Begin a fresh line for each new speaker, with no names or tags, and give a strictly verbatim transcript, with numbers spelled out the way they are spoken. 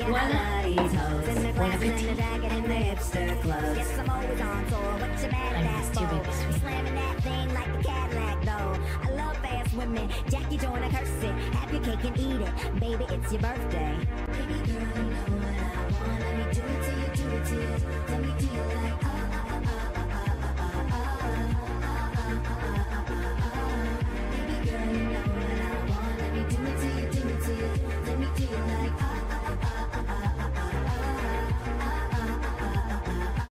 Voilà. Bon appétit.
Yes, I'm always on tour. What you mad
I
at
missed you,
for?
baby sweet.
Slamming that thing like a Cadillac, though. I love fast women. Jackie Joyner curse it. Have your cake and eat it. Baby, it's your birthday. Baby girl, you know